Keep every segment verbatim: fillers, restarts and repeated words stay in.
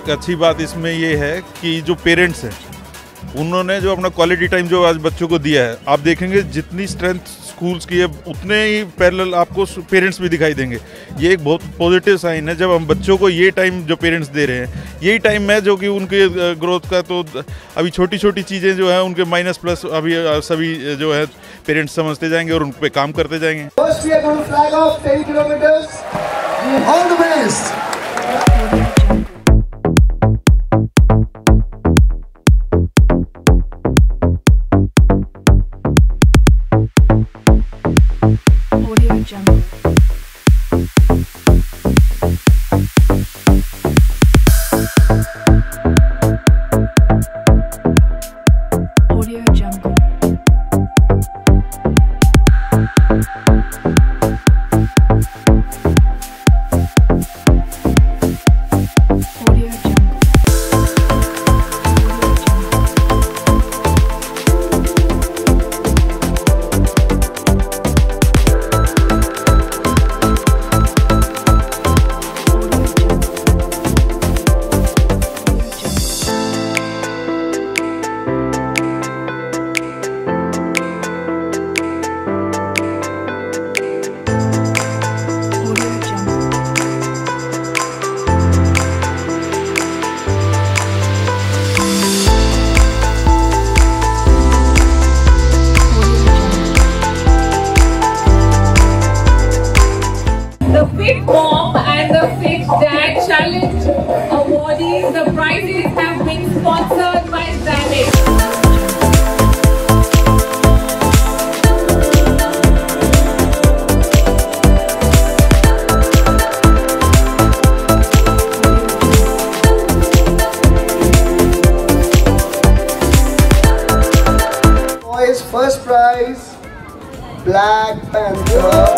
एक अच्छी बात इसमें ये है कि जो पेरेंट्स हैं उन्होंने जो अपना क्वालिटी टाइम जो आज बच्चों को दिया है, आप देखेंगे जितनी स्ट्रेंथ स्कूल्स की है उतने ही पैरेलल आपको पेरेंट्स भी दिखाई देंगे। ये एक बहुत पॉजिटिव साइन है जब हम बच्चों को ये टाइम जो पेरेंट्स दे रहे हैं, यही टाइम है जो कि उनके ग्रोथ का, तो अभी छोटी छोटी चीज़ें जो है उनके माइनस प्लस अभी सभी जो है पेरेंट्स समझते जाएंगे और उन पर काम करते जाएंगे। Fit Mom and the Fit Dad Challenge awardees. The prizes have been sponsored by Zanex. Boys, first prize, Black Panther.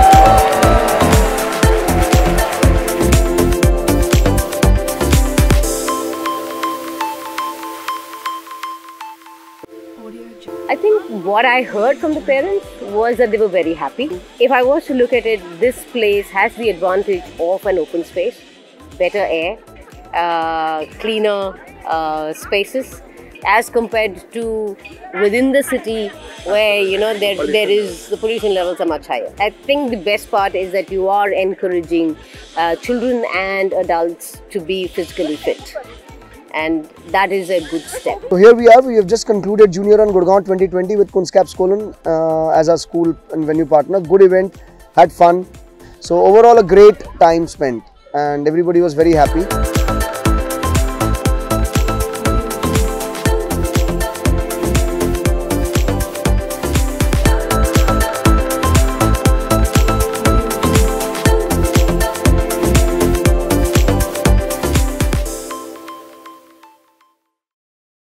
I think what I heard from the parents was that they were very happy. If I was to look at it, this place has the advantage of an open space, better air, uh, cleaner uh, spaces as compared to within the city where, you know, there, there is, the pollution levels are much higher. I think the best part is that you are encouraging uh, children and adults to be physically fit. And that is a good step. So here we are, we have just concluded Juniorun Gurgaon twenty twenty with Kunskapsskolan uh, as our school and venue partner. Good event, had fun. So overall a great time spent and everybody was very happy.